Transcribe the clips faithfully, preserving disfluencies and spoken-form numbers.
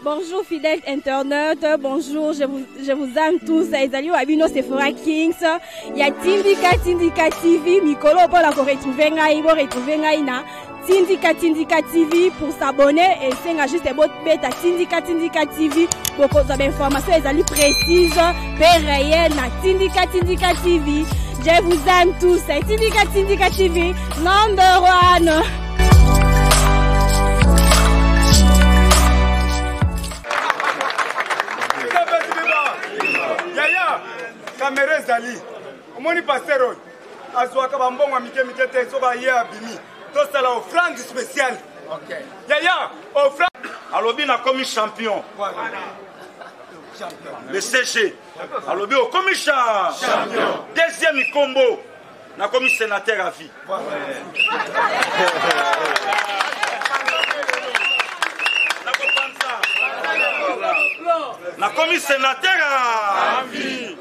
Bonjour fidèles internautes, bonjour, je vous, je vous aime tous. Ezali Wabino Sephora Kings. Il y a Tindika Tindika T V. Mikolo pour la retrouver ngai, pour retrouver ngai na Tindika Tindika T V pour s'abonner et c'est juste un bot bêta Tindika Tindika T V pour que vous avez information Ezali précise, peu réelle na Tindika Tindika T V. Je vous aime tous. Tindika Tindika T V number one. Caméra Zali, on pasteur, Azouaka Bambon, Mike Mikete, Soba Yea Bimi, tout ça là, offrande spéciale. Ok. Yaya, offrande. Alors, bien, on a commis champion. Le C G. Alors, bien, on a commis champion. Deuxième combo, on a commis sénateur à vie. On a commis sénateur à vie.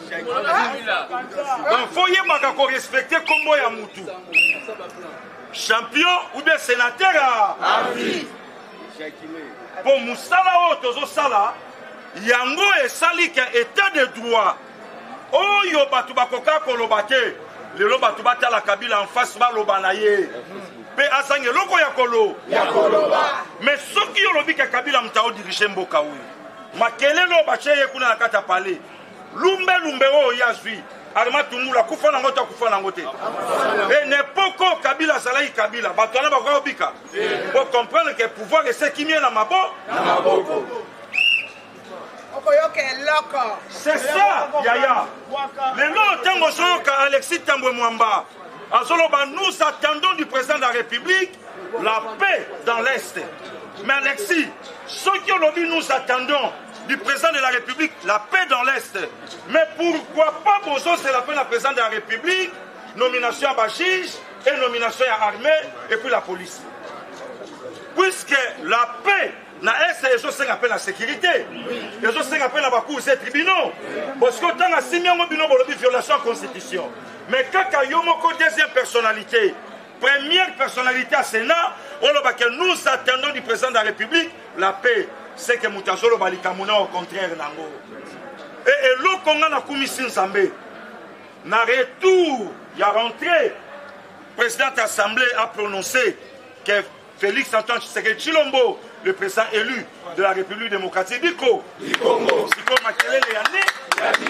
Donc, faut y avoir respecter combo ya mutu. Champion ou bien sénateur à vie. Pour Moussala Otozo Sala, Yango et Salik état de droit. Oh yo batu bakoka kolobate, le lo batu bata la Kabila en face ba lobanaye. Pe asange loko ya kolo, ya koloba. Mais ce qui yo lobi ka Kabila mtao diriger mboka wi. Makele lo bache ye kuna na kata pale. Lumbe lumbe o yazwi arima tumula kufa na ngota kufa na ngote et n'epoko Kabila salai Kabila batona ba bika pour comprendre que pouvoir est ce qui vient na mabo na maboko okoyoke loko c'est ça yaya le long tango soyoka Alexis Tambwe Mwamba azoloba nous attendons du président de la République la paix dans l'Est. Mais Alexis, ceux qui ont dit nous attendons du président de la République la paix dans l'Est. Mais pourquoi pas Bozo c'est la paix de la président de la République, nomination à Bachige et nomination à l'armée et puis la police. Puisque la paix na Est et je appelle la sécurité. Et je appelle la Bakou c'est tribunaux. Parce que dans la Simian Bino Bolobi violation de la constitution. Mais quand Yomoko deuxième personnalité, première personnalité à Sénat, on a que nous attendons du président de la République la paix. C'est que Moutazolo Balikamouna au contraire nango. Et, et l'eau qu'on a commission Nzambé, na retour, il y a rentré, le président de l'Assemblée a prononcé que Félix Antoine Tshisekedi Tshilombo, le président élu de la République démocratique du Congo, du Congo, Siko Makelele Yane,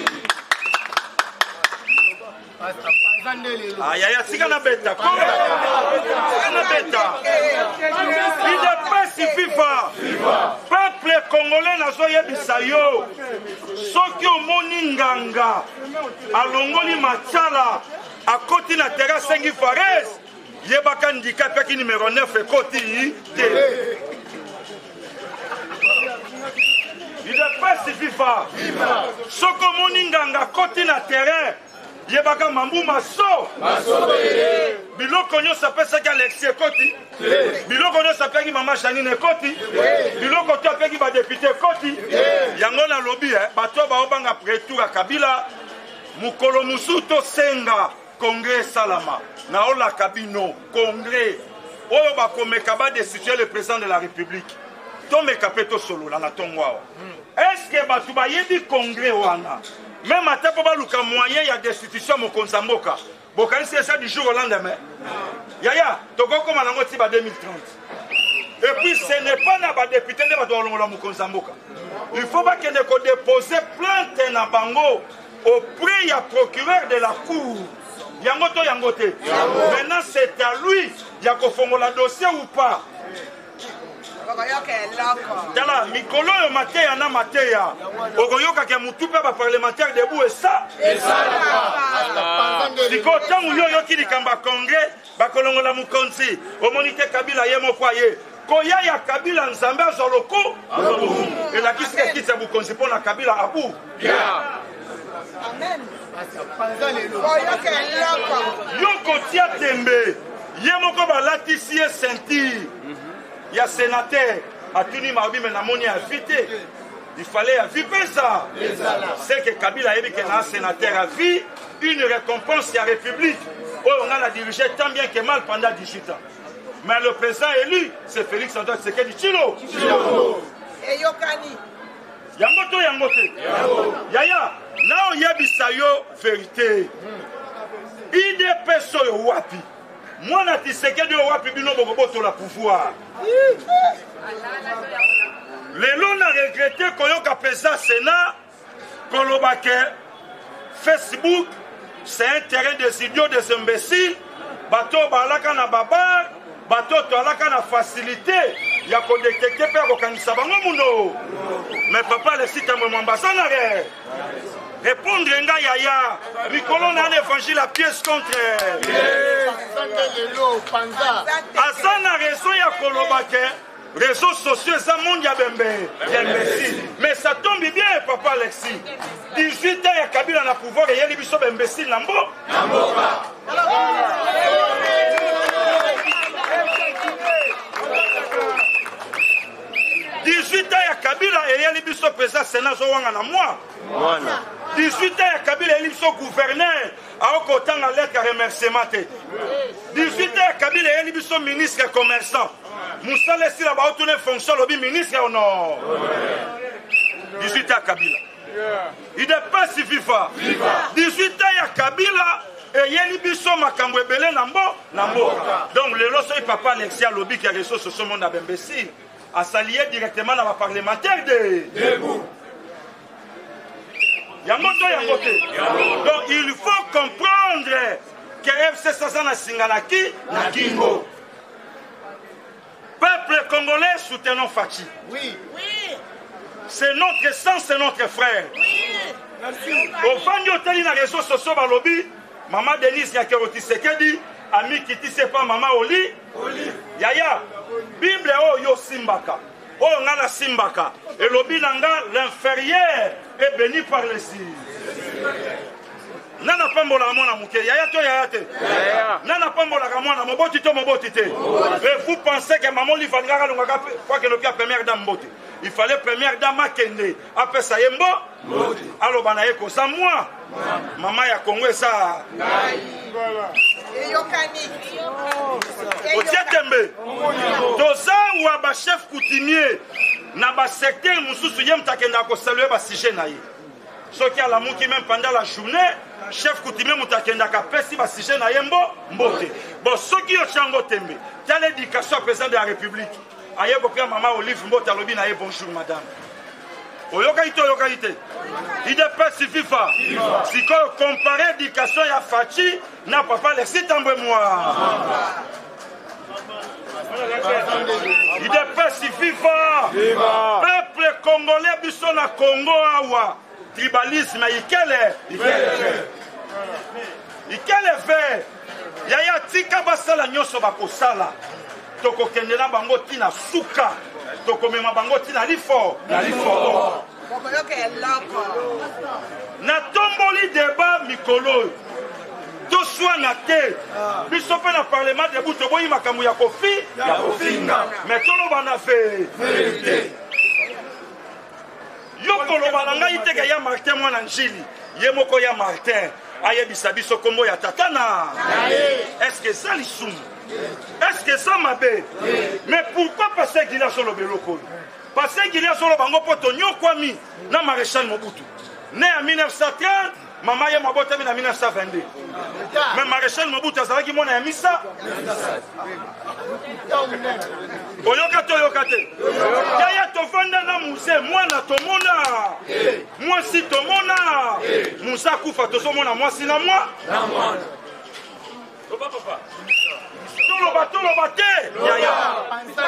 aïe aïe, tika na beta, tika na beta. Il n'est pas si FIFA. Peuple congolais n'a pas yebisa yo. Soki omoni nganga, alongoli machala, à côté na terrasse Sengi Fares, yebaka handicapé qui numéro neuf et côté. Il n'est pas si FIFA. Soki omoni nganga, côté na terrain. Yebaka mambu maso maso biloko nyo sapesa ki Alexis Koti biloko nyo sapesa ki mama Janine Koti biloko to apeki ba député Koti yango na lobby eh bato ba obanga pretour à Kabila mukolo musuto senga congrès salama na ola kabino congrès oyo ba komeka ba destituer le président de la République to meka peto solo la na tongwa est-ce que batu ba yebi congrès wana même à Tapoba Luka moyen, il y a des institutions au Konsamboka. Bokani c'est ça du jour au lendemain. Yaya, Togo comme en deux mille trente. Et puis ce n'est pas la député de la Konsamboka. Il faut pas qu'il ne dépose plainte na bango auprès du procureur de la cour. Yangoto Yangote. Maintenant c'est à lui, il y a qu'on fait le dossier ou pas. Tala mikolo yo mateya na mateya okoyoka ke mutupe ba parlementaire debout et ça et ça diko tangu yo yo kili kamba congrès ba kolongola mukonzi omonite Kabila yemo kwaye koya ya Kabila nzambe azoloko et la kisike kitsa bukonzi pona Kabila abu amen yo kotia tembe yemo ko ba latisi ceinture. Il y a sénateur, à Tuni Marbi, mais Namoni a invité. Il fallait inviter ça. C'est que Kabila a dit qu'il y a un sénateur à vie, une récompense à la République. Oh, on a la dirigé tant bien que mal pendant dix-huit ans. Mais le président élu, c'est Félix Antoine Tshisekedi Tshilombo. Yango to yango te. Yaya, na oyebisa yo vérité. I D P so yo wapi. Mwana Tshisekedi yo wapi bino bokoboto la pouvoir. Lelo na regretté koyoka pesa Sénat kolobake Facebook c'est un terrain des idiots, des imbéciles. Bato balaka na babar, bato tolaka na facilité. Ya ko détecter pe ko kanisa bango muno. Mais papa Alexis Tambwe Mwamba sanare. Répondre nga yaya, mikolo na évangile à pièce contre. Azana raison ya kolobake. Réseaux sociaux, ça monde ya bembe, imbécile. Mais ça tombe bien, papa Alexis. dix-huit ans, il y a Kabila na pouvoir et il y a des bisots imbéciles. Nambo? dix-huit ans, il y a Kabila et il y a des bisots présidents Sénat Zouanga na moi. dix-huit ans, il y a Kabila et il y a des bisots gouverneurs. À autant à lettre à remerciement. dix-huit ans, il y a Kabila et il y a des bisots ministres et commerçants. Moussa laisse là-bas retourner fonction lobby ministre ou non? dix-huit ans à Kabila. Il n'est pas si FIFA. dix-huit ans à Kabila et Yeli Bisso Makambo Ebele Nambo Nambo. Donc le loso et papa Alexis lobby qui a reçu ce monde imbécile a s'allier directement dans la parlementaire de debout. Yamoto Yamote. Donc il faut comprendre que F C Sazana Singanaki na Kingo. Peuple congolais, soutenons Fachi. Oui. Oui. C'est notre sang, c'est notre frère. Oui. Merci. Au fond de l'hôtel, il y a des réseaux sociaux dans le lobby. Maman Denise Nyakero Tshisekedi, ami qui tisse pas maman Oli. Oli. Yaya, Bible oh yo simbaka. Oh ngana simbaka. Et lobby nanga, l'inférieur est béni par les cieux. Nana pambola mwana muke yaya to yaya te nana pambola mwana moboti to moboti te. Et vous pensez que maman lui fallait longa quoi que le père première dame mbote il fallait première dame akende après ça yembo alors bana eko ça moi maman ya Congo ça voilà et yokani o tietembe toza wa ba chef coutumier na ba secteur mususu yem takenda ko saluer ba sujet na ye. Ce qui a la mouki même pendant la journée, chef coutumier Moutakenda Kapesi va siger na yembo mbote. Bon, ce qui est chango tembe, quelle éducation au président de la République? Aye bopia maman Olive Mbote alobi na ye bonjour madame. Oyokaite oyokaite. Il n'est pas si FIFA. Si qu'on compare éducation ya Fachi na papa Alexis Tambwe Mwamba. Il n'est pas si FIFA. Peuple congolais biso na Congo awa. Tribalisme, il quel il quel fait yaya tika basala nyoso bakosala toko kendela bango tina suka toko mema bango tina lifo na lifo na tomboli débat mikolo to soit na te biso pe na parlement de buto boyi makambo ya kofi ya kofinga mais tolo bana fait vérité. Yoko lo balanga iteka ya Martin mwana njili yemoko ya Martin ayebisa biso kombo ya tatana. Est-ce que ça lisum? Est-ce que ça mabe? Mais pourquoi passer qu'il a solo beloko? Passer qu'il a solo bango poto nyokwami na maréchal Mobutu. Né en mille neuf cent trente, maman ya mabota en mille neuf cent vingt-deux. Mais maréchal Mobutu azalaki mona ya misa. Oyoka to yokate. Yaya to fanda na muse mwana to mona. Moi si to mona. Musa kufa to so mona moi si na moi. Na mwana. Papa papa. Tolo batolo bate. Yaya.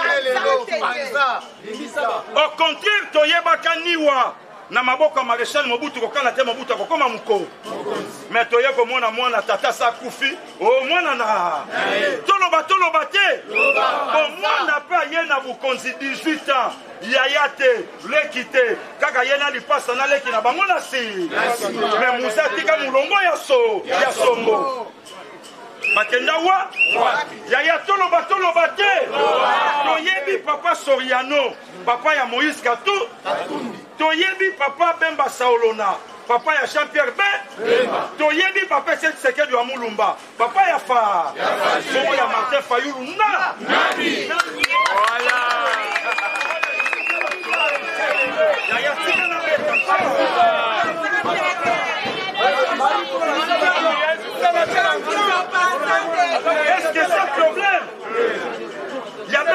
Au contraire to yebaka niwa. Na maboko maréchal Mobutu kokana te Mobutu kokoma muko. Mais toye ko mona mwana tata sa kufi o mwana na tolo batolo bate o mwana pa yena bukonzi dix-huit ans yaya te lekite kaka yena lipasa na leki na bango na si mais musa tika mulongo ya so ya sombo bakenda wa yaya tolo batolo bate toyebi papa Soriano papa ya Moïse Katumbi toyebi papa Bemba Saolona papa ya Jean-Pierre Bemba toyebi papa Tshisekedi wa Mulumba papa ya Fa Somo ya Martin Fayulu na voilà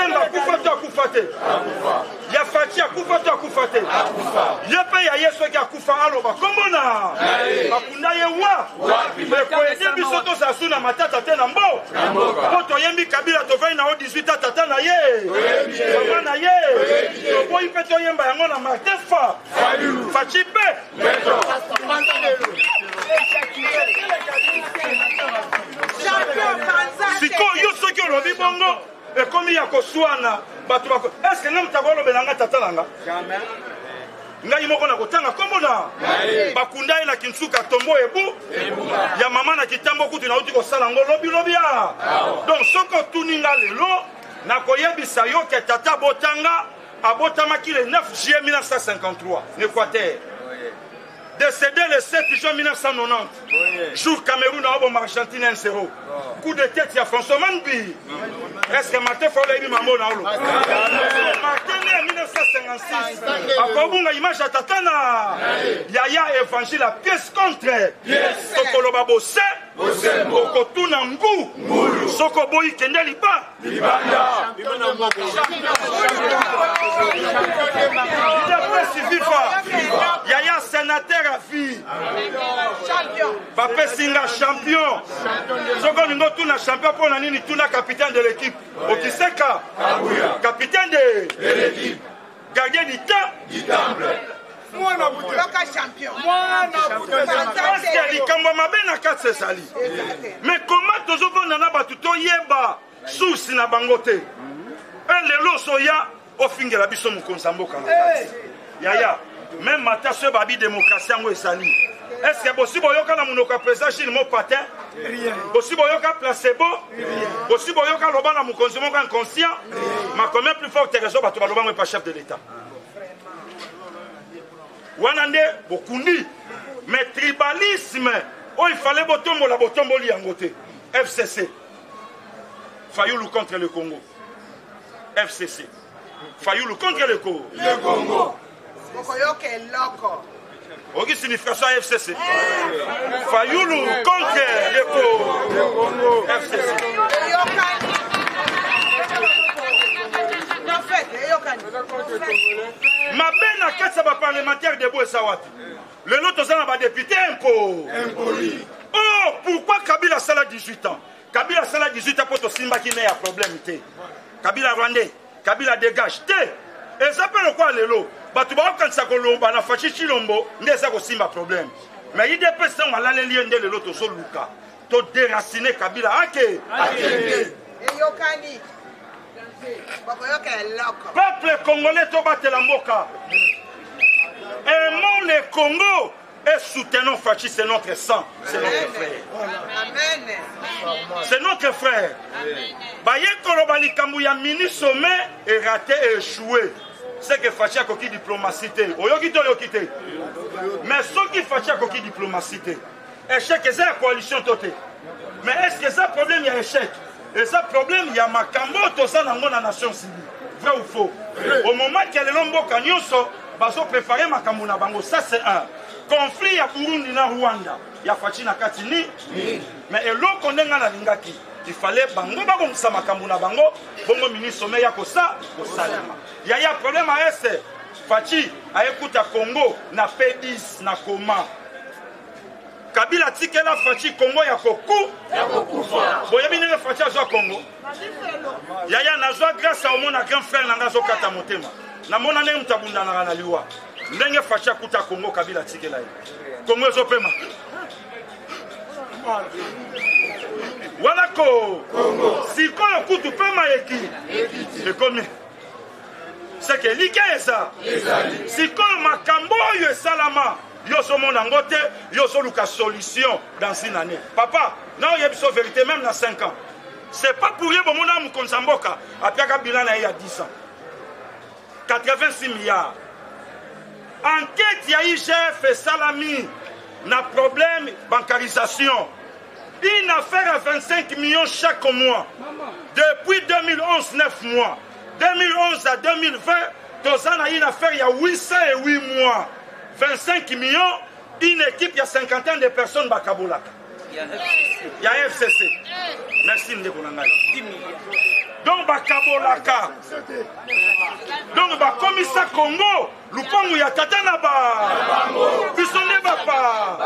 Bemba akufa to akufa te. Ya Fachi akufa to akufa te. Ye pe ya Yesu ki akufa aloba komona. Bakunda ye wa. Me ko edi biso to sasu na matata te na mbo. Poto yembi Kabila to vai na o dix-huit tata na ye. Mama na ye. To boy pe to yemba yango na Martefa. Fachi pe. Siko yo soki olobi bongo ekomi ya koswana bato bako eske nga mutagolo belanga tata langa jamais ngai moko na kotanga komona bakunda ye na Kinsuka tombo ebu ya mama na kitambo kutu na uti kosala ngo lobi lobi ya donc soko tuninga lelo na koyebisa yo ke tata botanga abotamaki le neuf juillet mille neuf cent cinquante-trois en Équateur. Décédé le sept juin mille neuf cent quatre-vingt-dix, oui. Jour Cameroun à Obama Argentine un zéro. Oh. Coup de tête, il y a François Manbi. Est-ce que Martin Fowler est maman na olo? Martin né en mille neuf cent cinquante-six. À Kobunga image à Tatana. Yaya évangile la pièce contre. Tokoloba bosse. Okotuna ngu. Soko boyi kende liba. Libanda. Yaya sénateur à vie. Papa Singa champion. Soko ningo tuna champion pour la nini tuna capitaine de l'équipe. Okiseka. Capitaine de l'équipe. Gardien du temps. Du temple. Moi na butoka champion. Moi na butoka. Parce que likambo mabe na katse sali. Mais comment tozo vona na batu to yeba susi na bangote. Un lelo soya ofingela biso mukonza mboka. Yaya. Même matin, ce babi démocratie en Wessali. Est-ce que possible yoka na munoka président Chine mo patin? Rien. Possible yoka placebo? Rien. Possible yoka loba na mukonzi mo inconscient? Ma combien plus fort que raison ba to ba loba mo pas chef de l'état. Wanande bokundi. Mais tribalisme, oh il fallait botombo la botombo li angote. F C C. Fayoulou contre le Congo. F C C. Fayoulou contre le Congo. Le Congo. Aucune signification à F C C. Fayoulou contre le Congo. F C C. Ma belle na quatre sabat parlementaire de Bouessawati. Le lot aux ans député impôt. Oh, pourquoi Kabila Sala dix-huit ans? Kabila Sala dix-huit ans pour te simba qui n'est à problème. Kabila Rwandais. Kabila dégage. Et ça peut le quoi le lot? Batu ba quand ça kolomba na fachi chilombo ndeza ko simba problème mais il dépêche on la lien de l'autre so luka to déraciner Kabila ake ake et yokani bako yoka loko peuple congolais to batela mboka aimons le Congo et soutenons Fachi, c'est notre sang, c'est notre frère. Amen. C'est notre frère. Baye koloba likambu ya mini sommet est raté et échoué. C'est que Fachi a coquille diplomatie. Oyokito yokite. Mais ce qui Fachi a coquille diplomatie. Échec, c'est la coalition toté. Mais est-ce que ça problème il y a échec? Et ça problème il y a makambo to ça dans la nation civile. Vrai ou faux? Au moment qu'il y a le lombo kanyoso, baso préparer makambo na bango. Ça c'est un conflit il y a Burundi na Rwanda. Il y a Fachi na Katini. Mais et l'autre on est dans la lingaki. Il fallait bango bango sa makambo na bango. Bongo ministre sommet ya kosa kosalema. Il y a un problème à S. Fachi a écouté à Congo na P dix na coma. Kabila tikela Fachi Congo ya koku ya kokufa. Boye bini na Fachi azwa Congo. Yaya nazwa grâce au mon grand frère nanga zo kata motema. Na mona ne mutabunda na na liwa. Ndenge Fachi akuta Congo Kabila tikela ye. Congo zo pema. Voilà ko Congo. Si ko kutu pema yeki. Et combien? C'est que l'Ikeza, si comme Makambo yo salama, yo so mon angote, yo so luka solution dans une année. Papa, non y a une vérité même dans cinq ans. C'est pas pour rien que mon âme konsamboka, après Kabila il y a dix ans. quatre-vingt-six milliards. Enquête y a eu chef et salami, n'a problème bancarisation. Une affaire à vingt-cinq millions chaque mois. Depuis deux mille onze, neuf mois. deux mille onze à deux mille vingt, Tozan a eu une affaire il y a huit cent huit mois. vingt-cinq millions, une équipe, il y a cinquantaine de personnes Bakabolaka. Il y a F C C. Merci Ndeko Nangai. dix milliards. donc bakabolaka donc bakomisa Congo lupangu ya tata na ba biso nde bapa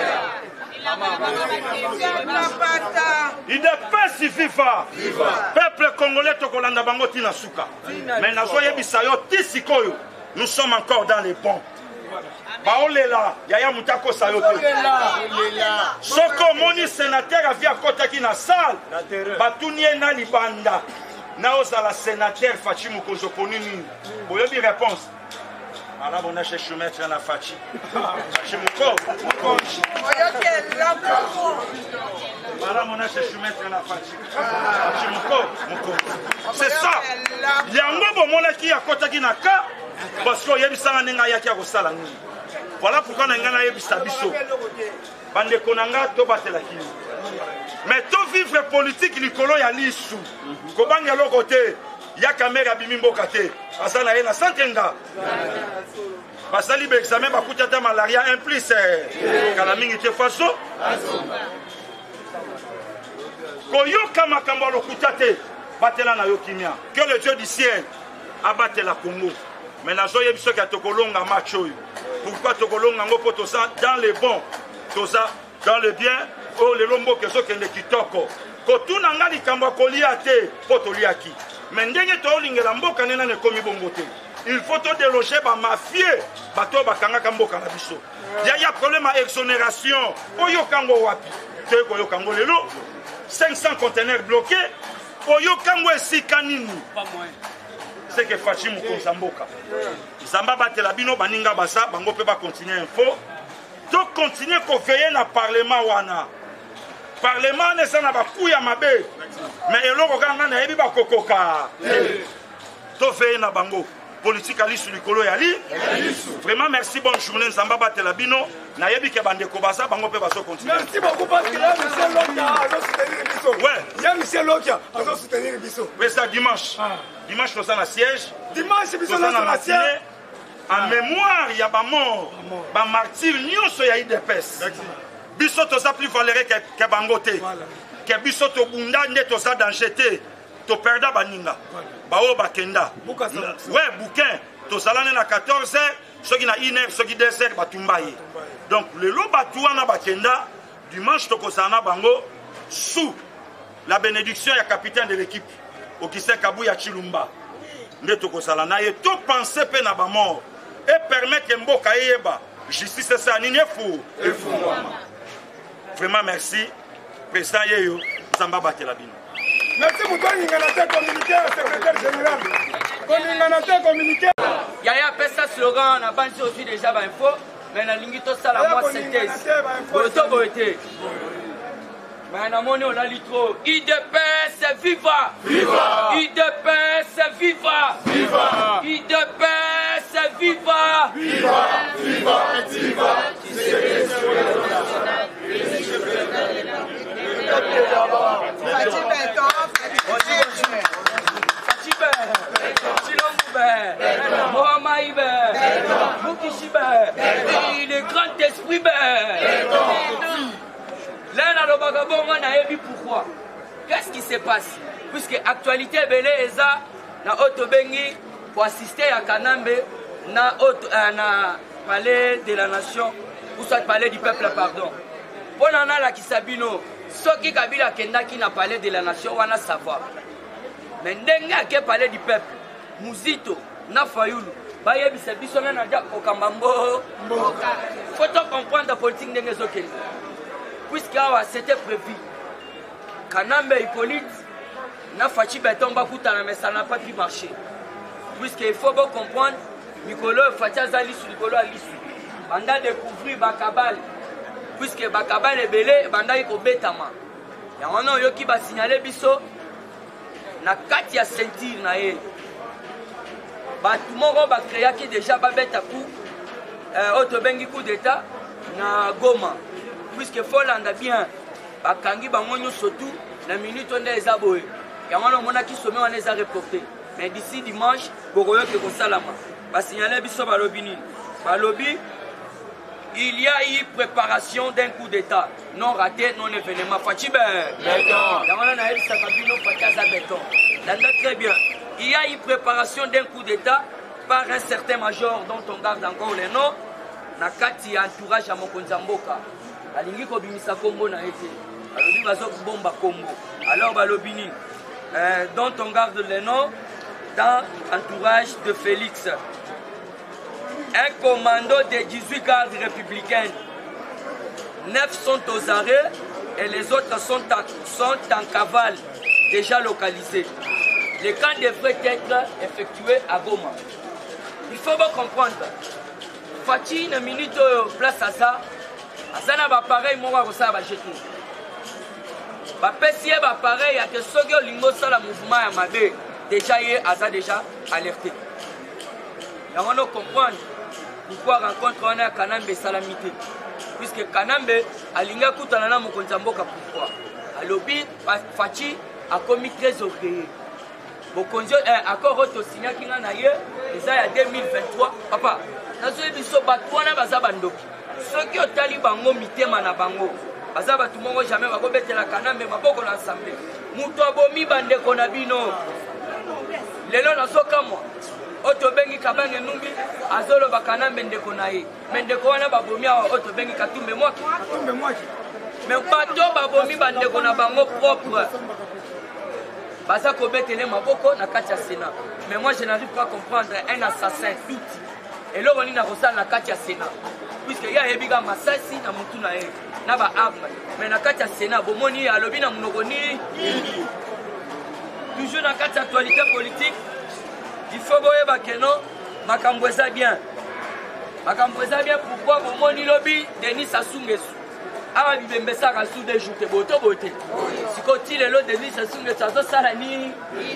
il dépêche FIFA peuple congolais tokolanda bango tina suka mais nazoyebisa yo ti sikoyo nous sommes encore dans les bons baolela yaya mutako sayo te soko moni sénateur avi akotaki na salle batuni ye na libanda na ozala sénateur Fachi Mukonzo poni nini boyebi réponse ala bona cherche mettre na Fachi Fachi Mukonzo ala bona cherche mettre na Fachi Fachi Mukonzo c'est ça yango bomonaki akotaki na ka parce que yebisanga nenga yaki akosala nini. Voilà pourquoi nous avons yebisa biso bande konanga to batela kini mais to vivre politique likolo ya lisu ko banga lo côté ya caméra bimimbo kate asana ye na santenga basali be examen bakuta ta malaria implice kala mingi te faso ko yoka makambo lo kutate batela na yo kimia que le Dieu du ciel abatte la Congo. Mais na zoye biso ka tokolonga match oyo. Pourquoi tokolonga ngo poto ça dans les bons, tout ça dans le bien, oh le lombo que so kende kitoko. Ko tuna ngali kamba kolia te poto liaki. Mais ndenge to lingela mboka nena ne komi bongote. Il faut to déloger ba mafie, bato bakanga kamboka na biso. Ya ya problème à exonération. Oyo kango wapi? Te ko yo kango lelo cinq cents conteneurs bloqués. Oyo kango esikanini. Pas moins. C'est que Fachi Mukonzo mboka Zamba batela bino baninga basa bango pe ba continuer info to continuer ko veiller na parlement wana parlement ne sana ba kuya mabe mais eloko kanga na yebi ba kokoka to veiller na bango politique ali sur likolo ya li vraiment merci bonne journée Zamba batela bino na yebi ke bande ko basa bango pe baso continuer. Merci beaucoup parce que là Michel Lokia a soutenir biso. Ouais, il y a Michel Lokia a soutenir biso. Mais ça dimanche. Ah. Dimanche nous sommes à siège. Dimanche biso nous sommes à siège. En mémoire il y a ba mort, ba martyr nyonso ya I D P S. Biso to sa plus valéré que que bangote. Que biso to bunda nde to sa danger te. To perda baninga. Ba o bakenda. Ouais, bouquin. To salane na quatorze heures, ceux qui na une heure, ceux qui deux heures batumbaye. Donc le lo batua na bakenda dimanche to kosana bango sous la bénédiction ya capitaine de l'équipe Okise Kabuya Chilumba. Nde to kosala na ye to penser pe na ba mort et permettre mboka yeba justice ça nini fou et fou. Vraiment merci président Yeyo Zamba batela bino. Merci Moutoni Nganaté communiqué secrétaire général. Nganaté communiqué. Yaya pesa slogan na bansi aussi déjà ba info mais na lingi to sala moi synthèse. Boto boté. Mais na moni on a litro I D P S viva viva I D P S viva viva I D P S viva viva viva viva il est grand esprit. Pourquoi? Qu'est-ce qui se passe? Puisque l'actualité est là, na Otobengi pour assister à Kanambe, na na palais de la nation, ou soit palais du peuple, pardon. Pour nana la Kisabino, ce qui Kabila Kendaki na palais de la nation, on a savoir. Mais ndenga ke palais du peuple, Muzito, na Fayulu, baye bisabiso na ndia Okambambo. Faut comprendre la politique ndenga zokeli. Puisque c'était prévu. Kanambe Hippolyte, na Fachi Betomba Koutana, mais ça n'a pas pu marcher. Puisqu'il faut bien comprendre, Mikolo Fatia Zali sur Mikolo Alisu. Banda découvrir Bakabal. Puisque Bakabal est belé, Banda est au Betama. Et on a eu qui va signaler Bisso. Na Katia Sentir na ye. Batumoro va créer qui déjà va mettre à coup. Otobengi coup d'état na Goma. Puisque Folanda bien, Bakangi Bangonyo surtout, la minute on est aboé. Et on a mon qui sommet on les a reportés. Mais d'ici dimanche, Boroyo que Salama. Va signaler Bisso Balobini. Balobi, il y a eu préparation d'un coup d'état. Non raté, non événement. Fatibé. Béton. Et on a eu Sakabino Fatiaza Béton. Très bien. Il y a une préparation d'un coup d'État par un certain major dont on garde encore les noms. Nakati entourage à Mokonzamboka. Alingi Kobimisa Congo na été. Alobi Bazok Bomba Congo. Alors Balobini, euh, dont on garde les noms dans l'entourage de Félix. Un commando de dix-huit gardes républicaines. neuf sont aux arrêts et les autres sont en, sont en cavale, déjà localisés. Les camps devraient être effectués à Goma. Il faut bien comprendre. Fati, une minute place à ça. Azana va pareil, moi je vais jeter. Ba pesier ba pareil, il y a que ceux qui lingo ça le mouvement à Mabé. Déjà hier, Aza déjà alerté. Il y a on comprendre pourquoi rencontre on a Kanambe Salamité. Puisque Kanambe a linga kutanana Mokonzamboka pourquoi. A lobby Fati a commis très orgueilleux. Bokonzo accord auto signé qui n'a naie, et ça il y a deux mille vingt-trois. Papa, nazo biso batwana baza bandoki. Ceux qui ont talibango mitema na bango. Baza batu mongo jamais ba kobetela Kanambe maboko na assemblée. Muto abomi bande kona bino. Lelo na soka moi. Auto bengi kabange numbi azolo ba Kanambe ndeko na ye. Mendeko wana babomi auto bengi katumbe mwaki. Katumbe mwaki. Mais bato babomi bande kona bango propre. Baza kobetele maboko na kati ya Sénat. Mais moi je n'arrive pas à comprendre un assassin tout. Et là on est na rosal na kati ya Sénat. Puisque ya ebiga masasi na mutu na ye. Na ba arme. Mais na kati ya Sénat bomoni alobi na munokoni. Toujours na kati ya actualité politique. Il faut boyeba que non makambo eza bien. Makambo eza bien pourquoi bomoni lobi Denis Sassou Nguesso. Awa bibembesa ka sous des jours te boto boté. Sikoti lelo Denis Sassou Nguesso azo sala ni.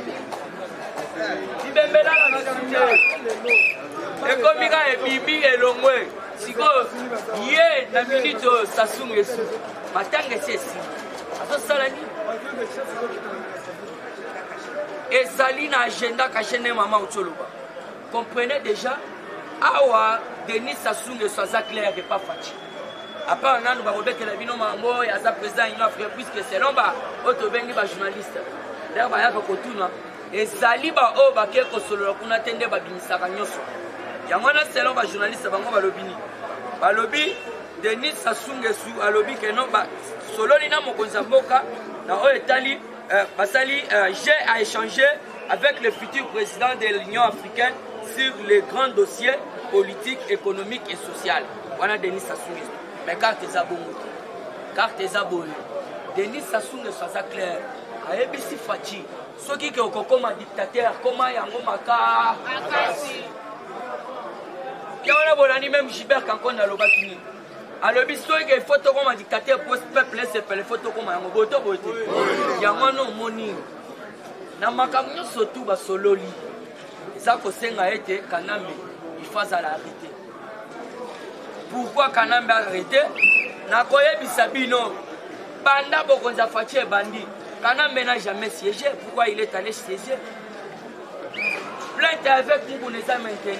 Bibembela la makambo. Et comme il a bibi et longwe. Siko ye na minute Sassou Nguesso. Matanga sesi. Azo sala ni. Et Zali na agenda kachene maman Ucholoba. Comprenez déjà awa Denis Sassou Nguesso aza clair et pas Fati. Après on a nous va rebeter la bino mango et aza président il Afrique puisque c'est long ba auto bengi ba journaliste. D'ailleurs ba yako kotuna et Zali ba o ba keko solo kuna tende ba bimisaka nyoso. Yangwana c'est long ba journaliste bango ba lobini. Ba lobi Denis Sassou Nguesso a lobby que non ba solo lina Mokonzamboka na o etali Basali j'ai à échanger avec le futur président de l'Union africaine sur les grands dossiers politiques, économiques et sociaux. Voilà Denis Sassou Nguesso. Mais carte est abonnée. Carte est abonnée. Denis Sassou Nguesso ça clair. A B C Fati. Ceux qui ont comme un dictateur, comment yango maka. Il y a un bolani même Gilbert Kankon dans le Bakini. Alors, il faut que photo comme un dictateur pour ce peuple, c'est pas les photos comme un boto boto. Il y a un nom moni. Na makamyo surtout ba sololi. Ça ko senga été Kanambe, il faut à l'arrêter. Pourquoi Kanambe a arrêté? Na koye bisabino. Banda bokonza Fati bandi. Kanambe n'a jamais siégé. Pourquoi il est allé siéger? Plainte avec Moukouneza maintenu.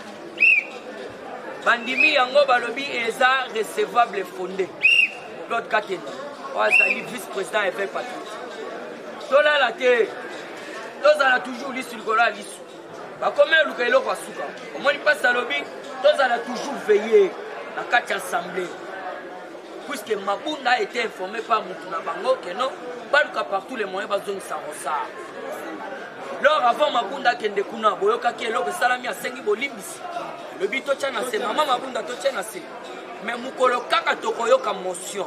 Bandimi yango balobi eza recevable fondé. L'autre Katena. Oazali vice-président F F Patrick. Tola la te. Tozala toujours lisu likola lisu. Ba combien luka eloko asuka. Au moins il passe à lobby. Tozala toujours veiller na kati assemblée. Puisque Mabunda a été informé par Moutouna Bango que non, baluka par tous les moyens bazong sa rosar. Lors avant Mabunda kende kuna boyoka ki eloko salami asengi bolimbisi. Le bito tchana c'est maman Mabunda to tchana c'est mais mukolo kaka tokoyoka motion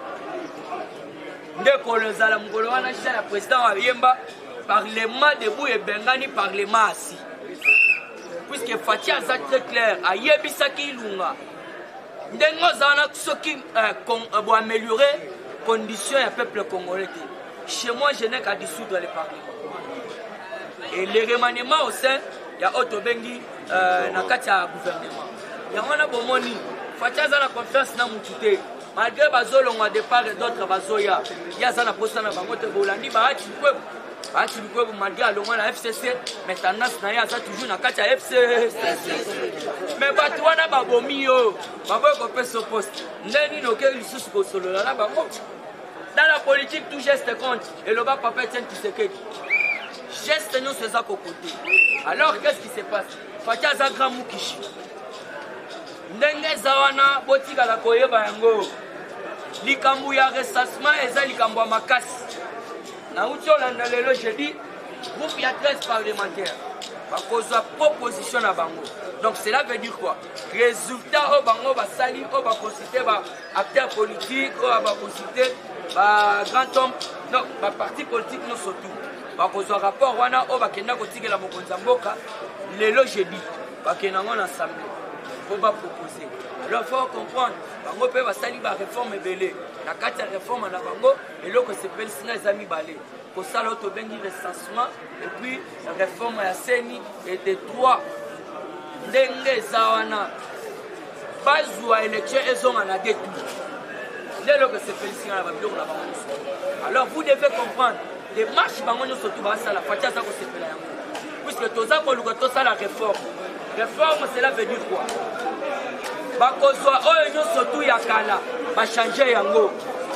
ndeko lezala mukolo wana chala président wa yemba parlement debout et bengani parlement assis puisque Fati a très clair a yebisaki lunga ndengo zana soki pour améliorer conditions du peuple congolais. Chez moi je n'ai qu'à dissoudre le parlement et les remaniements au sein il y a Otto Bengi na kati ya gouvernement. Ya wana bomoni Fati aza na confiance na mutute. Malgré bazolonga départ et d'autres bazoya. Ya za na posta na bango te bolandi ba ati kwebu. Ba ati kwebu malgré alonga na F C C maintenant na ya za toujours na kati ya F C C. Mais batu wana babomi yo. Baboy ko peso poste. Ndeni no ke lisusu ko solo la bango. Dans la politique tout geste compte et le bas papa tient qui se quête. geste nous faisons côté. Alors qu'est-ce qui se passe? Fatia za grand mukishi. Ndenge zawana botika la koyeba yango. Likambu ya ressassement eza likambu makasi. Na uti olanda lelo jeudi groupe ya treize parlementaires. Bakozwa proposition na bango. Donc cela veut dire quoi? Résultat au bango ba sali au ba consulter ba acteurs politiques au ba consulter ba grand homme non ba parti politique non surtout. Bakozwa rapport wana au ba kenda kotikela mokonza mboka lelo jeudi ba kenda ngona assemblée. Faut ba proposer. Alors faut comprendre bango pe ba sali ba réforme belé. Na kati ya réforme na bango eloko sepeli sina ezami balé. Pour ça l'auto bengi recensement et puis la réforme ya seni et de trois ndenge zawana bazwa élection ezonga na deux tours. Dès lors que c'est félicité na babilo na bango. Alors vous devez comprendre les marches bango surtout ba ça la fatia ça ko sepela yango. Puisque toza ko luka to ça la réforme. Réforme cela veut dire quoi? Ba kozwa oyo nyo surtout ya kala ba changer yango.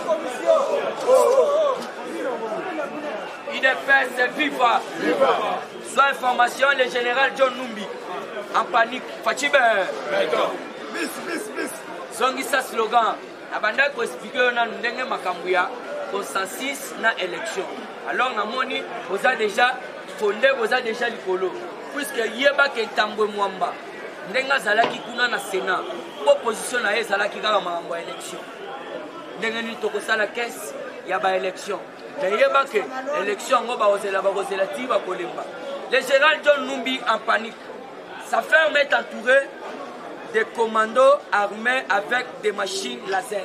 Il est fait, c'est viva. Soit information, le général John Numbi. En panique, Fatibé. Zongi sa slogan. Abanda ko expliquer on ndenge makambuya consensus na élection. Alors na moni vous a déjà fondé, vous a déjà likolo. Puisque yeba ke tambwe mwamba. Ndenga zalaki kuna na Sénat. Opposition na ye zalaki kaka makambo élection. Ndenge ni tokosala caisse ya ba élection. Mais il y a que l'élection, le général John Numbi en panique. Sa ferme est entourée de commandos armés avec des machines laser.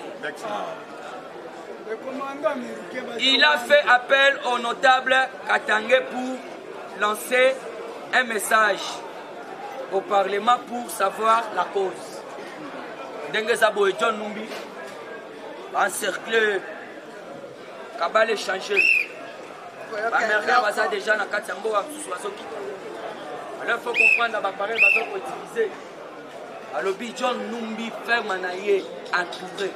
Il a fait appel au notable Katangé pour lancer un message au Parlement pour savoir la cause. Dengue John Numbi encerclé. Kabale changer. La mère va déjà dans quatre yango à sous alors faut comprendre la parole va utiliser. Alors John Numbi ferme naie entouré.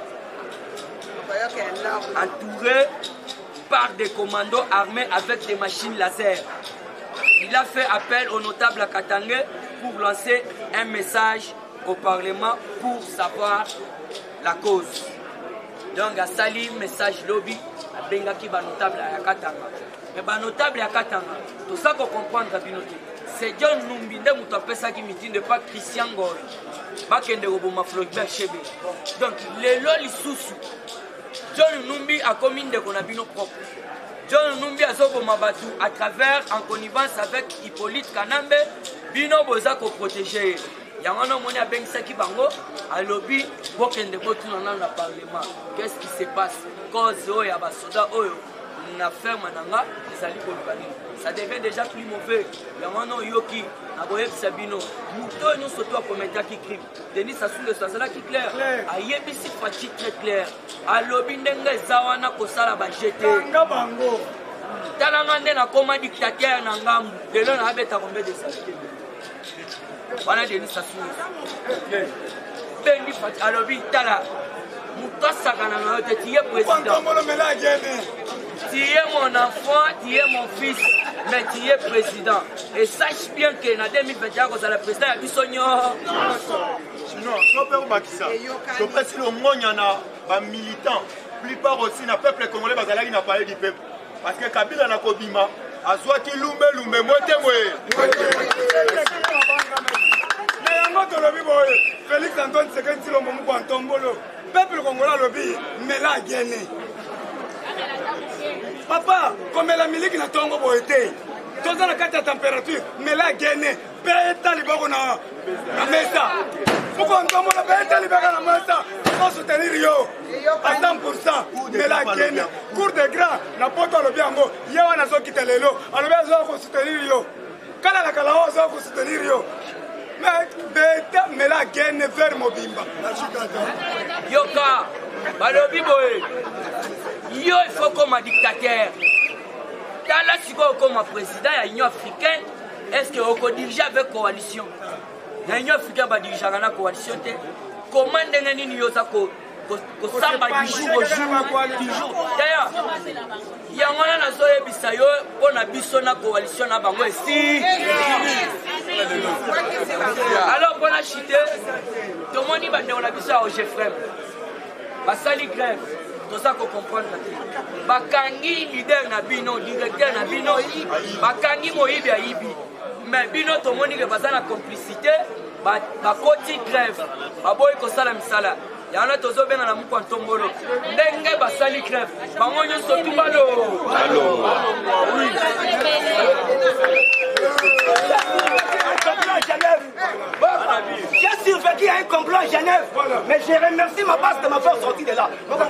Entouré par des commandos armés avec des machines laser. Il a fait appel au notable Katangé pour lancer un message au Parlement pour savoir la cause. Donc à Sali message lobby à Bengaki ba notable à Katanga. Mais ba notable à Katanga, tout ça qu'on comprendre Kabinote. C'est John Numbi de Moutapesa qui meeting de pas Christian Goy. Ba kende roboma Floribert Chebe. Donc les loli sous John Numbi a commis de Konabino propre. John Numbi a sauvé Mabatu à travers en connivence avec Hippolyte Kanambe, Bino Bozako protégé. Yangano moni a Bengsaki Bango, à lobby, Bokende Botuna dans le Parlement. Qu'est-ce qui se passe? Cause Oya Basoda Oyo, na ferme Mananga, les alliés Bolivani. Ça devient déjà plus mauvais. Yangano Yoki, Naboye Sabino, Mouto nous surtout à commenter qui crime. Denis Sassou le Sazala qui clair. A Yebisi Fati très clair. À lobby Ndenga Zawana Kosala Bajete. Bango. Talangande na koma dictateur na ngambu. Delo na abeta combien de salariés. Voilà Denis Sassou. Denis Fati alobi tala. Moutassa kana na tu es président. Tu es mon enfant, tu es mon fils, mais tu es président. Et sache bien que dans deux mille vingt et un, quand le président a dit Sonyo. Sinon, je ne peux pas dire ça. Je pense que le monde y en a militants. Plupart aussi, le peuple congolais n'a pas parlé du peuple. Parce que Kabila n'a pas bima. A soit qui lumbe lumbe, moi t'es moi. Félix Antoine Sekenti lo momu kwa ntombolo. Peuple congolais lobby, mais là gagné. Papa, comme la milique na tongo boete. Tous dans la carte de température, mais là gagné. Peta liboko na na mesa. Pourquoi on la peta liboko na mesa? Pour soutenir yo. À cent pour cent. Mais là gagné. Cour de grand na poto lobby ango. Yawa na zo kitelelo. Alobi zo ko soutenir yo. Kala la kala zo ko soutenir yo. Mais la guerre ne vers Mobimba. Yoka, balobi boy. Yo il faut comme un dictateur. Kala siko comme un président de l'Union africaine. Est-ce que on dirige avec coalition? L'Union africaine va diriger avec la coalition. Comment ndenge nini yo sako kosamba du jour au jour du jour d'ailleurs yango wana nazoyebisa yo mpo na biso na coalition na bango esi alors mpo na chite tomoni bandeko na biso ya ogefrem basali grève toza kocomprendre te bakangi lider na bino directeur na bino bakangi moyibi ayibi mais bino tomoni ke baza na complicité bakoti grève baboyi kosala misala yana tozobenga na mukwa ntombolo ndenge basali grève bango nyonso tubalo j'ai survécu à un complot à Genève, mais je remercie ma base de m'avoir sorti de là.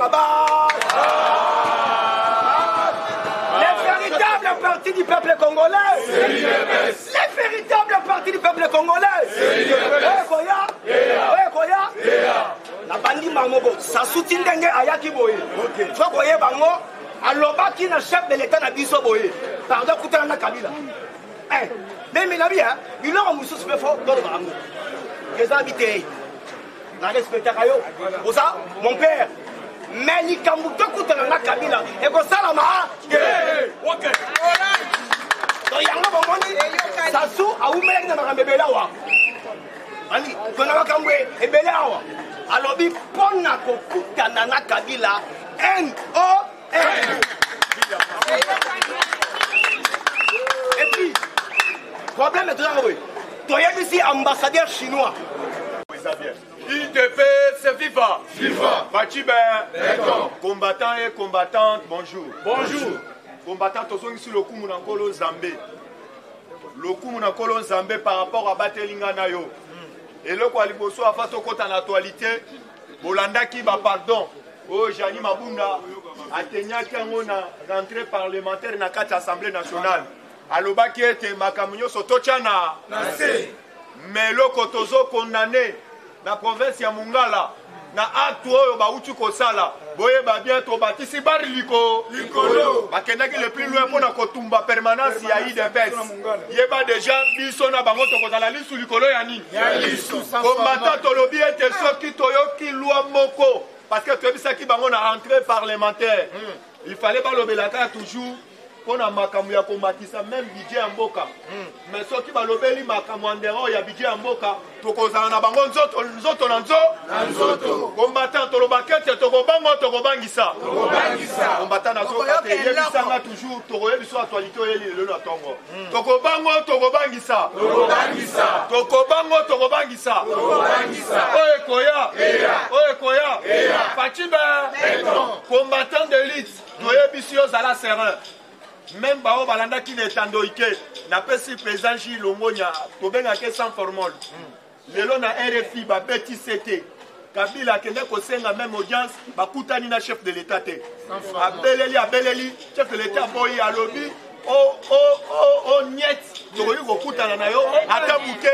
Les véritables partis du peuple congolais, les véritables partis du peuple congolais, Koya, Koya, la bandi Mamoko, ça soutient Dengue Ayaki Boye. Faut Koye Bango, alors qui est le chef de l'État Nabiso Boye. Pardon, Koutana Kabila. Mais il a bien, il a un moussou super fort dans le Bango. Les habités, la respecte à Kayo. Pour ça, mon père, mais il Kambuto Koutana Kabila. Et pour ça, la Maha, ok. Donc, il y a un moment, ça sous à Oumé dans la Bébélawa. Ani, qu'on a Kamboué et Bélawa. Alors, il prend la Koutana Kabila, N O N. Et puis, problème est toujours oui. Tu es ici ambassadeur chinois. I D P, c'est viva. Viva. Bachibe. Combattants et combattantes, bonjour. Bonjour. Combattants, tous ceux qui sont le coup Mounakolo Zambé. Le coup Mounakolo Zambé par rapport à Batelinga Nayo. Et le quoi, il faut soit face au côté en actualité. Bolanda qui va pardon. Oh, Jani Mabunda. Atenya qui a une rentrée parlementaire dans quatre assemblées nationales. Aloba qui était Makamunyo Sotochana. Mais le Kotozo condamné na province ya Mungala na acte oyo bauti kosala boye ba bientôt batisi bari liko likolo bakendaki le plus loin pona kotumba permanence ya I D P S yeba déjà biso na bango to kozala lisu likolo ya nini ya lisu combattant tolobi ete soki toyoki loi moko parce que toyebisaki bango na rentrée parlementaire il fallait balobelaka toujours pour na makamu ya komatisa même budget ya mboka mais soki balobeli makamu andero ya budget ya mboka tokozala na bango nzoto nzoto na nzoto combattant tolobakete tokobango tokobangisa combattant na zoka te yebisanga toujours tokoyebiso actualité oyeli lelo na tongo tokobango tokobangisa tokobango tokobangisa oye koya oye koya Fachibe combattant d'élite toyebisi ozala serein. Même Bao Balanda qui n'est pas doïké, n'a pas si présent Gilles Longonia, pour bien sans formol. Le long à R F I, ba petit C T. Kabila qui n'est qu'au sein de la même audience, ba Koutani na chef de l'État. Abeleli, Abeleli, chef de l'État, boy à lobby, oh oh oh oh niet, tu vois au Koutana na yo, Atabouké,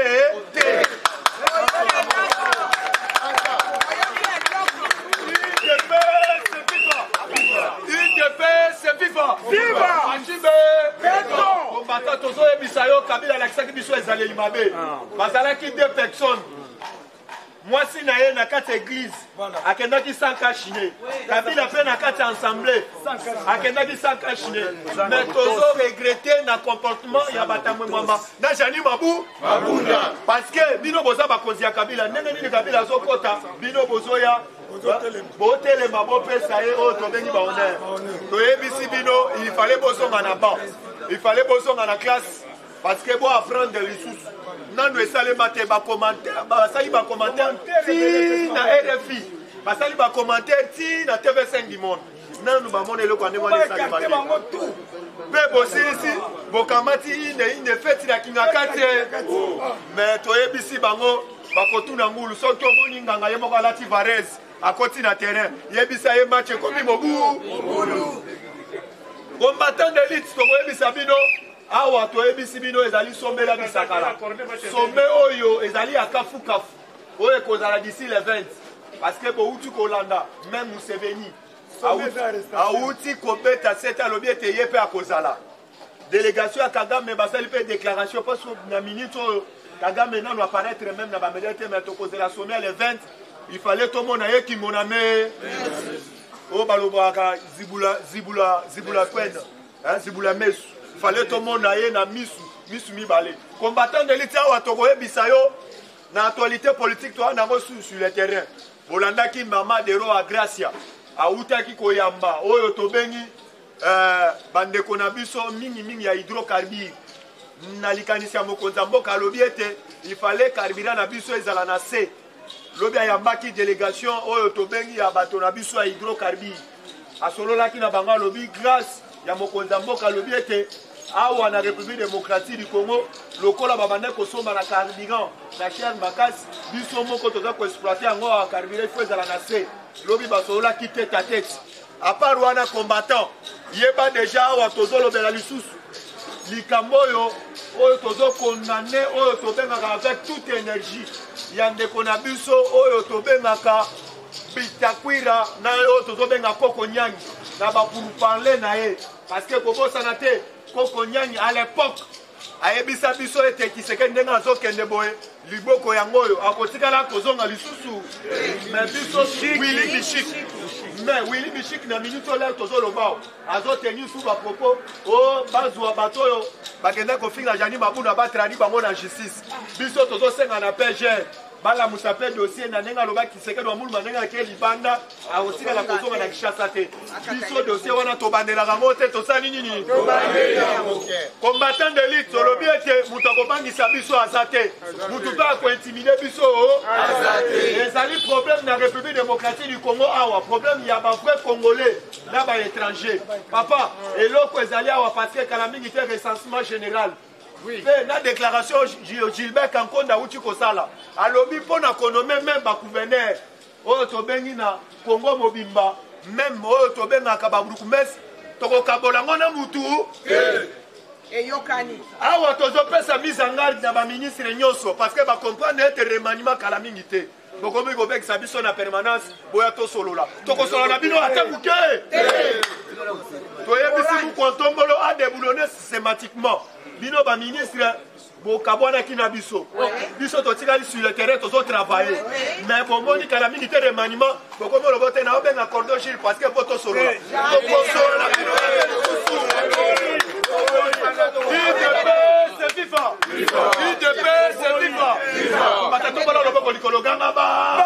I D P, c'est viva! Viva! Achibe! Béton! Combattant Tozo et Bisayo, Kabila Laksaki Biso et Zalé Limabe. Bazalaki deux personnes. Moi, si naye na quatre églises, akendaki sans kachine. Kabila fait na quatre assemblées, akendaki sans kachine. Mais Tozo regretté na comportement ya batamwe mama. Na jani mabu? Mabunda. Parce que bino boza bakonzi ya Kabila, nene nini Kabila zokota, bino bozoya. Botele mabo pesa ye o tobengi ba honneur. Toyebisi bino, il fallait bosonga na banc. Il fallait bosonga na classe parce que bon apprendre des ressources. Nanu esale mate ba commentaire, ba sali ba commentaire ti na R F I. Ba sali ba commentaire ti na T V cinq du monde. Nanu ba mone le kwa ne mone sali ba. Pe bosi ici, bokamati ine ine feti na kingakate. Mais toyebisi bango bakotuna ngulu soki omoni nganga yemo ka lati Varese. À côté na terrain, yebisa ye match comme mobu. Combattant d'élite, to yebisa bino, awa to yebisi bino ezali sommet la bisakala. Sommet oyo ezali akafu kafu. Oye kozala d'ici le vingt. Parce que bo utu kolanda, même Museveni. Auti kobeta seta lobi ete yepe akozala. Délégation à Kagame basali pe déclaration parce que na minute Kagame non apparaître même na ba médiateur mais to kozala sommet le vingt. il fallait tout le monde aille qui mon ami. Oh, balobaka, zibula, zibula, zibula kwen, hein, zibula mesu. Il fallait tout le monde aille na misu, misu mi balé. Combattant de l'État ou à Togoye Bisayo, dans l'actualité politique, toi, on a reçu sur le terrain. Bolanda ki mama dero a Gracia, a Utaki Koyamba, Oyo Tobengi, bande konabiso, mingi mingi ya hydrocarbure. Nalikanisia mokonzambo kalobiete, il fallait carburant na biso ezala na C. Lobi ayambaki délégation Oyo Tobengi ya bato na biso ya hydrocarbure. Asolola ki na banga lobi grâce ya mokonzambo kalobiete. Awa na République démocratique du Congo, lokola babande kosomba na carburant, na cher makasi, biso moko toza ko exploiter ngo a carburant il faut ezala na C. Lobi basolola ki tête à tête. À part wana combattant, yeba déjà awa tozolo bela lisusu. Likamboyo, oyo tozo condamné, oyo tobengaka avec toute énergie. Yande konabiso, oyo tobengaka bitakwira, na oyo tozo benga koko nyangi. Na ba pour parler na ye. Parce que Kobo Sanate, Koko Nyanyi à l'époque, ayebisa biso ete kiseke ndenga azokende boye liboko yangoyo akotikala kozonga lisusu mais biso Willy Bichik mais Willy Bichik na minute ola tozoloba azoteni sous ba propos o bazwa batoyo bakenda kofinga jani mabuna batradi bango na justice biso tozosenga na P G bala musape dossier na nenga loba kiseke do mulu manenga ke libanda akotika la kozonga na Kinshasa te biso dossier wana tobandela rango te tosali nini combattant d'élite solobi ete mutu akobangisa biso azate mutu to akointimide biso azate ezali problème na République démocratique du Congo awa problème ya ba vrai congolais na ba étranger papa eloko ezali awa parce que kala mingi te recensement général. Oui. La déclaration Gilbert Kankonda uti kosala alobi pona konome même ba gouverneur oyo tobengi na Congo mobimba même oyo tobenga ka ba Brukumes toko kabola ngona mutu et yokani awa tozo pesa mise en garde na ba ministre nyoso parce que ba comprendre être remaniement kala mingi te bokomi ko bek sabiso na permanence boya to solola toko solola na bino atabuke toyebisi mu kontombolo a déboulonner systématiquement bino ba ministre bokabwana kina biso biso totikali sur le terrain tozo travailler mais bomoni kala mingi te remaniement bokomi lobote na obenga cordon gil parce que poto solola toko solola bino I D P c'est viva I D P c'est viva batato bala loboko likolo ganga ba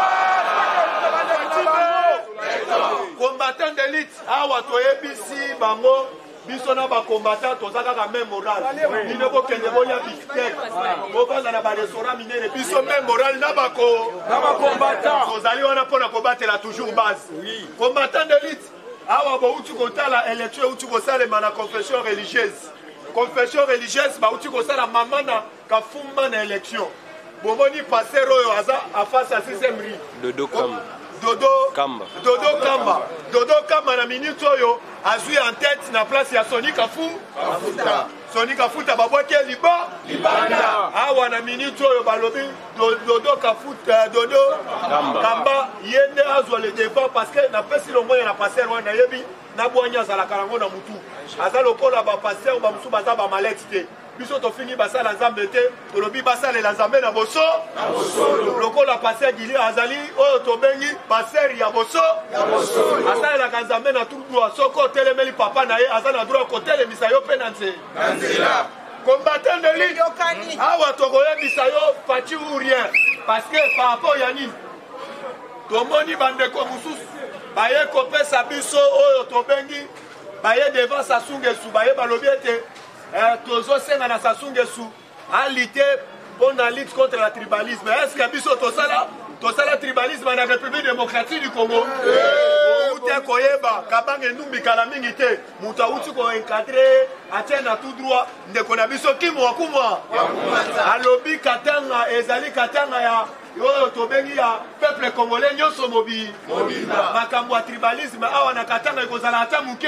combattant d'élite awa toyebisi bango biso na ba combattant tozaka ka même moral bino bokende boya biftek bobanza na ba restaurant minene biso même moral na bako na ba combattant tozali wana pona kobatela toujours base combattant d'élite awa bo uti kotala élection uti kosalema na confession religieuse confession religieuse ba uti kosala mama na kafumba na élection bomoni passer oyo aza a face à sixième ri Dodo Kamba Dodo Kamba Dodo Kamba Dodo Kamba na minute oyo azui en tête na place ya Sonic Afu Afuta Sonic Afuta babwaki liba libanda awa na minute oyo balobi Dodo Kafuta Dodo Kamba Kamba yende azwa le débat parce que na pesi longo ya na passer wana yebi na bwanya zala karango na mutu azalo kola ba passer ba musu baza ba malette te biso to fini basala nzambe te tolobi basala la nzambe na boso na boso lokola passer gili azali oyo tobengi passer ya boso ya boso asala la nzambe na tout droit soko telemeli papa na ye azana droit ko telemisa yo pe na nze nzela combattant de l'île yokani awa tokoyebisa yo faci ou rien parce que par rapport ya nini tomoni bandeko mususu baye kopesa biso oyo tobengi baye devant Sassou Nguesso baye balobi ete tozo senga na Sassou Nguesso a lutter pour la lutte contre le tribalisme. Est-ce que biso tosala tosala tribalisme na République démocratique du Congo? Ute koyeba kabange numbi kala mingi te muta uti ko encadrer atena tout droit ndeko na biso kimwa kumwa alobi katanga ezali katanga ya yo tobengi ya peuple congolais nyonso mobi makambo ya tribalisme awa na katanga ekozala ata muke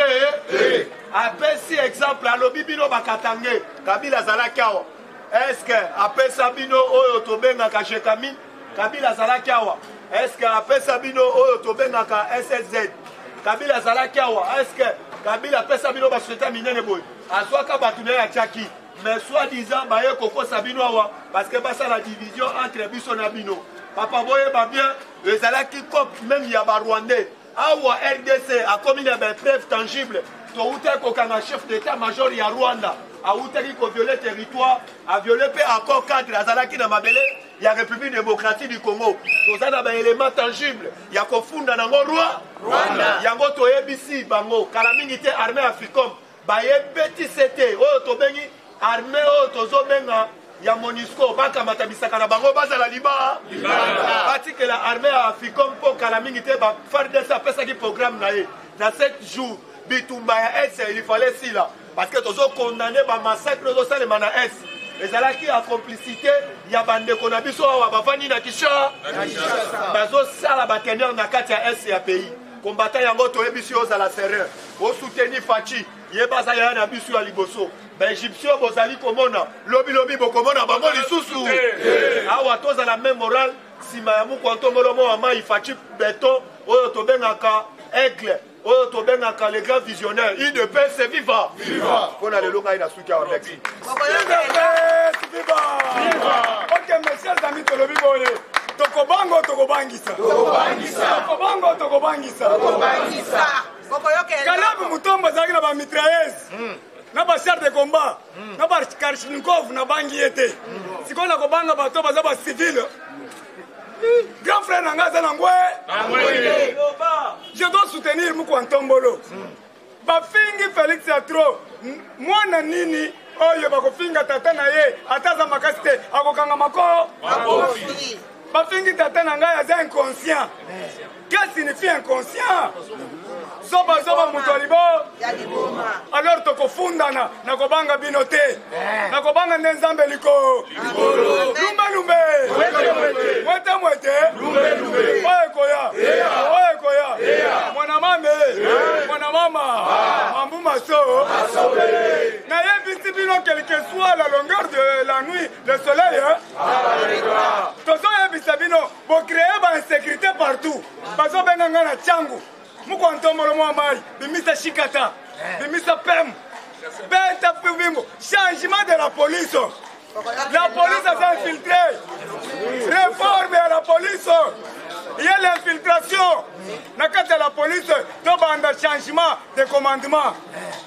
apesi exemple alobi bino bakatange Kabila azalaki awa est-ce que apesa bino oyo tobengaka Shekami Kabila azalaki awa est-ce que apesa bino oyo tobengaka S S Z Kabila azalaki awa est-ce que Kabila apesa bino basociété minene boye azwaka bato na ye atiaki mais soi-disant baye kokosa bino awa parce que basa la division entre biso na bino papa boye ba bien ezalaki cop même ya barwandais awa R D C akomi na bapreuve tangible touta kokanga chef d'état major ya Rwanda autaki koviole territoire aviole mpe accord cadre azalaki na mabele ya République démocratique du Congo toza na baélément tangible ya kofunda nango Rwanda yango toyebisi bango kala mingi te armée africaine bayebeti sete oyo tobengi armée oyo tozobenga ya MONUSCO bakamata bisaka na bango bazala liba batikela armée ya africaine mpo kala mingi te ba F A R D C apesaki programme na ye na sept jours bitumba ya S il fallait sila parce que tozo condamné ba massacre tozosalema na S ezalaki ya complicité ya bandeko na biso awa bafandi na Kinshasa bazosala bateneur na kati ya S ya pays combattant yango toyebisi ozala sérieux osoutenir Fachi yebaza ya na biso ya liboso baégyptien bozali komona lobi lobi bokomona bango lisusu awa tozala même moral nsima ya mokwanto molomo wa mai Fachi beton oyo tobengaka aigle oyo tobengaka le grand visionnaire I D P C viva mpona lelo ngai na suki awa merci ok mes chers amis tolobi boye tokobango tokobangisa tokobango tokobangisa Kalabi Mutombo azalaki na bamitrailleuse na bachar de combat na bakarshnikov na bangi ete sikoyo na kobanga bato baza bacivile grand frère na ngai aza na ngwe je dois soutenir Mukwantombolo bafingi Félix Atro mwana nini oyo bakofinga tata na ye ata aza makasi te akokanga makoo bafingi tata na ngai aza inconscient. Qu'est-ce que signifie inconscient? Zoba zoba mutolibo alors tokofundana na kobanga binote na kobanga nzambe liko lumbe lumbe mwete mwete oye koya oye koya mwana mame mwana mama mambu maso na yebisi bino quel que soit la longueur de la nuit le soleil tozo yebisa bino bo créer ba insécurité partout bazo benga ngana changu Mukwantombolo mwamari bimisa shikata bimisa pem beta fubimbo changement de la police la police a infiltré réforme à la police il y a l'infiltration na kati ya la police to banda changement de commandement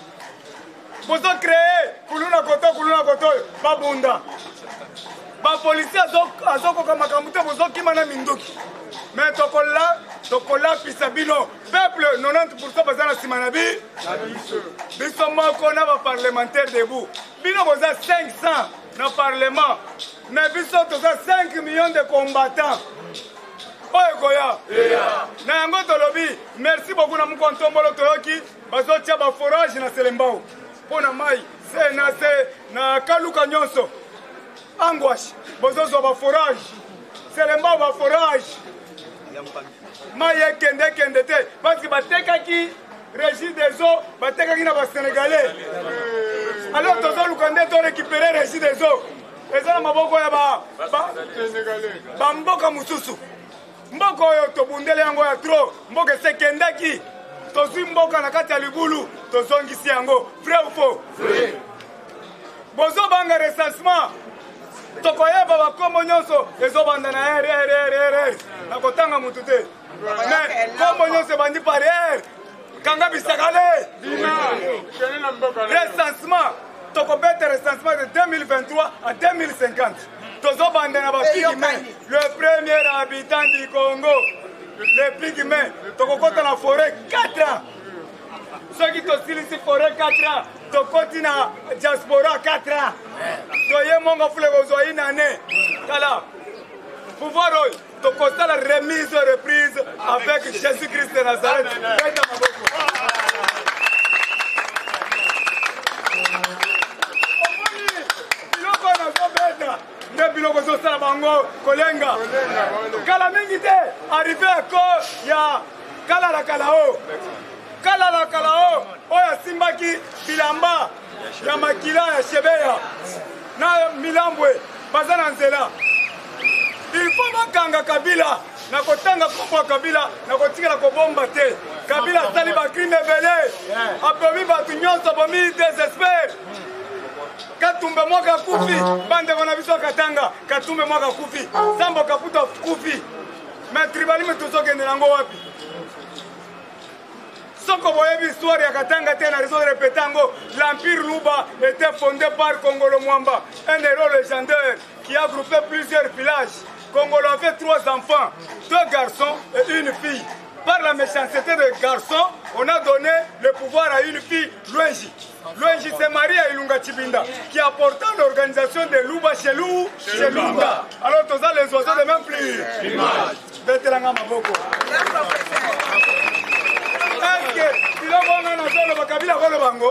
bozo créer kuluna koto kuluna koto babunda ba policier azoko kama kamute bozo kimana minduki mais tokola tokola pisabino peuple quatre-vingt-dix pour cent bazana simanabi biso moko na ba parlementaire debout bino boza cinq cents na parlement mais biso toza cinq millions de combattants oyo koya na yango tolobi merci beaucoup na Mukwantombolo toyoki bazotia ba forage na Selembao pona mai se na se na kaluka nyonso angwash bozozo ba forage Selembao ba forage maye kende kende te parce que batekaki régie des eaux batekaki na ba sénégalais alors tozo lukande to récupérer régie des eaux ezala maboko ya ba ba mboka mususu mboka oyo tobundele yango ya tro mboka sekendaki tozwi mboka na kati ya libulu tozongisi yango vrai ou faux bozo banga recensement tokoyeba bakombo nyonso ezobanda na rrrr na kotanga mutu te mais kombo nyonso ebandi par r kanga bisakale recensement tokobete recensement de deux mille vingt-trois à deux mille cinquante tozobanda na bapigme le premier habitant du Congo le pigme tokokota na forêt quatre ans soki tosilisi forêt quatre ans tokoti na diaspora quatre ans toye mongo fule kozwa une année tala pouvoir oyo tokosala remise reprise avec Jésus-Christ de Nazareth beta maboko omoni biloko nazobeta nde biloko ezosala bango kolenga kala mingi te arrivé ako ya kala la kala o kala la kala o oyo asimbaki bilamba ya makila ya shebeya na milambwe baza na nzela il faut bakanga Kabila na kotanga kombo Kabila na kotikala kobomba te Kabila asali bacrime ebele abomi bato nyonso abomi désespère Katumbe mwaka kufi bande wana biso katanga Katumbe mwaka kufi Sambo Kaputa kufi mais tribalisme tozokende nango wapi soko boyebi histoire ya katanga te na raison de répéter yango l'empire Luba était fondé par Kongolo Mwamba, un héros légendaire qui a groupé plusieurs villages. Kongolo avait trois enfants, deux garçons et une fille. Par la méchanceté des garçons, on a donné le pouvoir à une fille, Luenji. Luenji s'est mariée à Ilunga Chibinda, qui a porté l'organisation de Luba chez Lou, chez Lunga. Alors, tous les oiseaux de même plus. Veteranga Maboko. Est-ce que tu l'as vu dans le sol, le Kabila va le bango?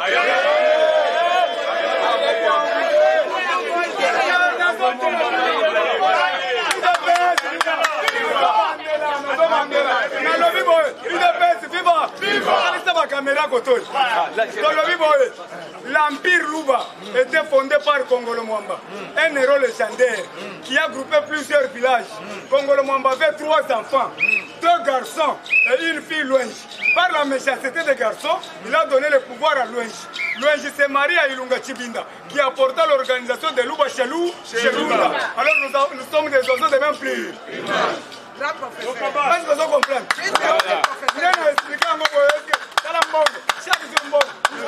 L'empire Luba était fondé par Kongolo Mwamba, un héros légendaire qui a groupé plusieurs villages. Kongolo Mwamba avait trois enfants, deux garçons et une fille Luenji. Par la méchanceté des garçons, il a donné le pouvoir à Luenji. Luenji s'est marié à Ilunga Chibinda, qui a porté l'organisation de Luba chez Lou, chez Lunga. Alors nous, a, nous sommes des oiseaux de même plus. Est-ce que vous comprenez? Je vais vous expliquer un peu. C'est la monde. Chaque jour,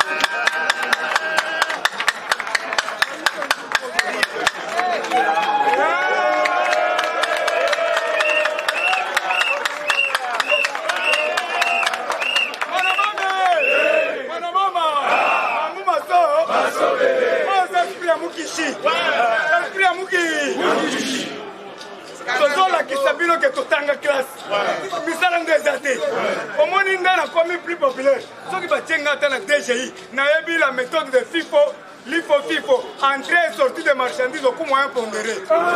esprit ya muki tozolakisa bino ke totanga classe misala nde eza te omoni nde nakomi plus populaire soki batie nga ata na D G I nayebi la méthode de FIFO l'IFO FIFO entrée et sortie de marchandises au coût moyen pondéré.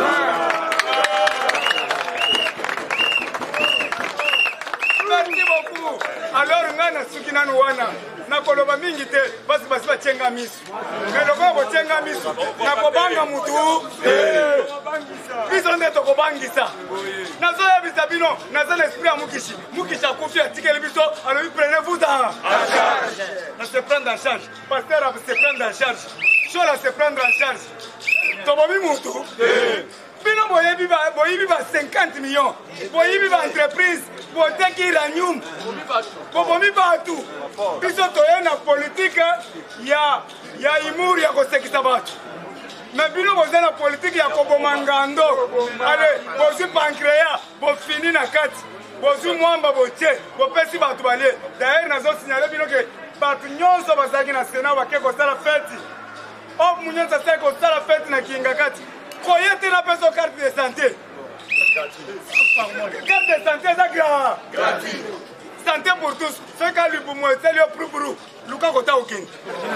Merci beaucoup. Alors nga nasuki nanu wana nakoloba mingi te basi basi batienga misu mais lokola botienga misu nakobanga mutu biso nde tokobangisa nazoyebisa bino naza na esprit ya mukishi mukishi akufi atikeli biso alobi prenez-vous en charge na se prendre en charge pasteur se prendre en charge shola se prendre en charge tobomi mutu bino boyebi ba cinquante millions boyebi ba entreprise boteki ranium bobomi batu biso toye na politike ya ya imuri ya kosekisa batu mais bino boza na politike ya koboma ngando ale bozwi pancréa bofini na kati bozwi mwamba botie bopesi batu balie d'ailleurs nazosignale bino ke batu nyonso bazalaki na sena bake kosala feti o munyonso asali kosala feti na kinga kati koyete na peso carte de santé. Carte de santé, c'est gratuit. Santé pour tous. Ce cas lui pour moi, c'est le plus brou. Luka kota aucun.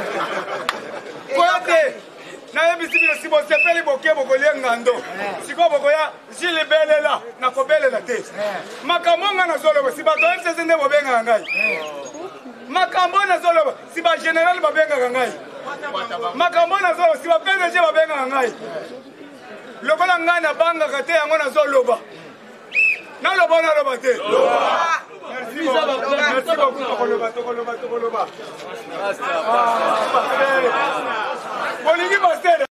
Koyete. Na yebisi bino si bo sepeli boke bokolia ngando. Siko bokoya jili bele la na kobele la te. Makamonga na zolo si ba to F C C nde bobenga ngai. Makambo na zolo si ba général babenga ngai. Makambo na zolo si ba P D G babenga ngai. Lokola nga na banga kate yango nazoloba na loba na loba te merci beaucoup merci beaucoup tokoloba tokoloba tokoloba bolingi pasteur